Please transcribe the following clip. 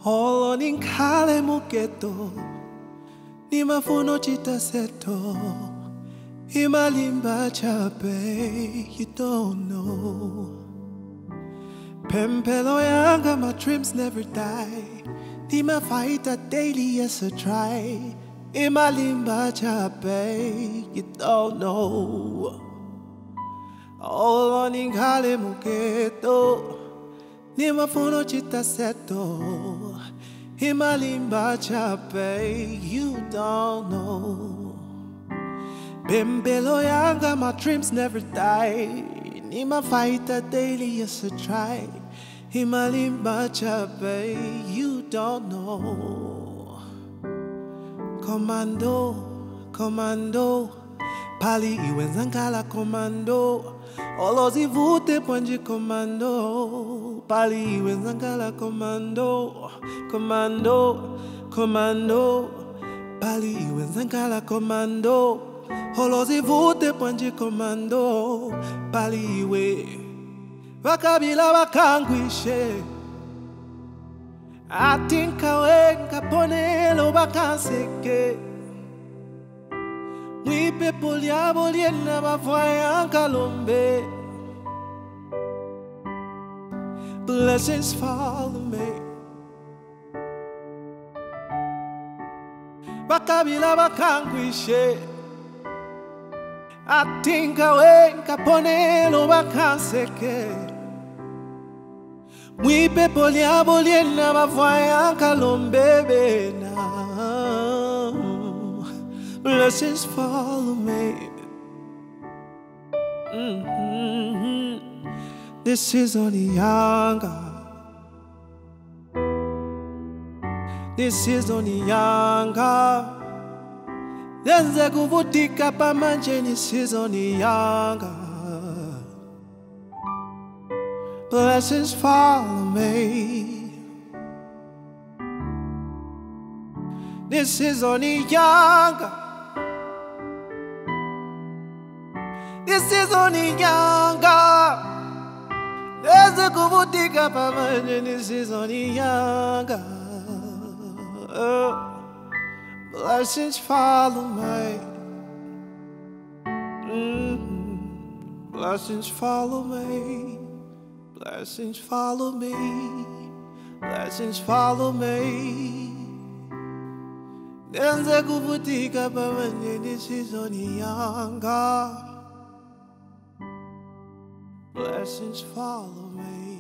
Holo ninkale muketo, ni mafuno chita seto, imalimba chape, you don't know. Pempelo yanga, my dreams never die. Ni ma fight a daily, yes I try. Imalimba chape, you don't know. Holo ninkale muketo, ni mafuno chita seto, imalimba chape, you don't know. Bimbelo yanga, my dreams never die. Ni ma fight a daily, yes I try. Imalimba chape, you don't know. Commando, commando, pali iwenzangala commando. Olozi vute ponji commando, pali iwenzangala commando, commando, commando, pali iwenzangala commando. Olozi vute ponji commando, pali iwe wakabila wakangwishe. Atinka wenga ponelo wakanseke. Mwape polia boliena bavoya kalombe. Blessings follow me. Bakabila bakangwishe. Atinka wenga ponelo bakanseke. Mwape polia boliena bavoya kalombe na. Blessings follow me. This is only yanga. This is only yanga. Lenze kuvutika pamanje. This is only yanga. Blessings follow me. This is only yanga. This is only yanga. There's a kuvutika pamanje. This is only yanga. Blessings follow me. Blessings follow me. Blessings follow me. Blessings follow me. There's a kuvutika pamanje. This is only yanga. Blessings follow me.